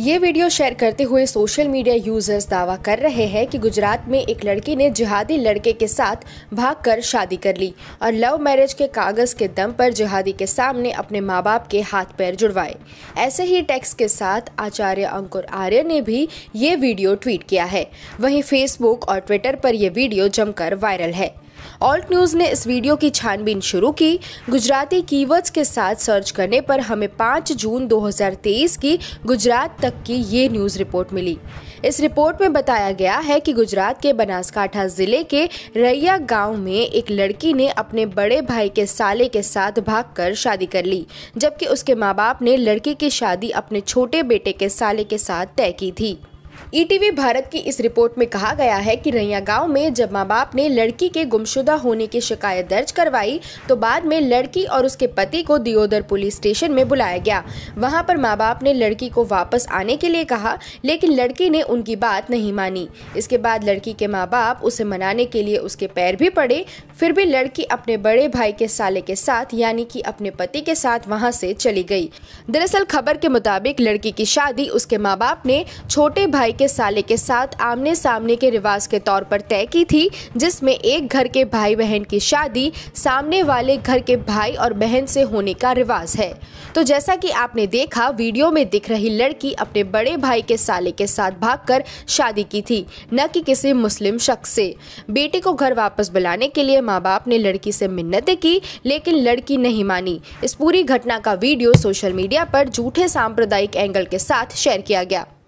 ये video share करते हुए सोशल मीडिया यूजर्स दावा कर रहे हैं कि गुजरात में एक लड़की ने जिहादी लड़के के साथ भागकर शादी कर ली और लव मैरिज के कागज के दम पर जिहादी के सामने अपने माँ बाप के हाथ पैर जुड़वाए। ऐसे ही टेक्स्ट के साथ आचार्य अंकुर आर्य ने भी ये वीडियो ट्वीट किया है। वहीं फेसबुक और ट्विटर पर यह वीडियो जमकर वायरल है। ऑल्ट न्यूज़ ने इस वीडियो की छानबीन शुरू की। गुजराती कीवर्ड्स के साथ सर्च करने पर हमें 5 जून 2023 की गुजरात तक की ये न्यूज़ रिपोर्ट मिली। इस रिपोर्ट में बताया गया है कि गुजरात के बनासकांठा जिले के रैया गांव में एक लड़की ने अपने बड़े भाई के साले के साथ भागकर शादी कर ली, जबकि उसके माँ बाप ने लड़की की शादी अपने छोटे बेटे के साले के साथ तय की थी। ईटीवी भारत की इस रिपोर्ट में कहा गया है कि रैया गांव में जब मां बाप ने लड़की के गुमशुदा होने की शिकायत दर्ज करवाई तो बाद में लड़की और उसके पति को दियोदर पुलिस स्टेशन में बुलाया गया। वहां पर मां बाप ने लड़की को वापस आने के लिए कहा, लेकिन लड़की ने उनकी बात नहीं मानी। इसके बाद लड़की के माँ बाप उसे मनाने के लिए उसके पैर भी पड़े, फिर भी लड़की अपने बड़े भाई के साले के साथ यानी कि अपने पति के साथ वहां से चली गई। दरअसल खबर के मुताबिक लड़की की शादी उसके माँ बाप ने छोटे भाई के साले के साथ आमने सामने के रिवाज के तौर पर तय की थी, जिसमें एक घर के भाई बहन की शादी सामने वाले घर के भाई और बहन से होने का रिवाज है। तो जैसा कि आपने देखा, वीडियो में दिख रही लड़की अपने बड़े भाई के साले के साथ भागकर शादी की थी, न कि किसी मुस्लिम शख्स से। बेटे को घर वापस बुलाने के लिए माँ बाप ने लड़की से मिन्नतें की, लेकिन लड़की नहीं मानी। इस पूरी घटना का वीडियो सोशल मीडिया पर झूठे सांप्रदायिक एंगल के साथ शेयर किया गया।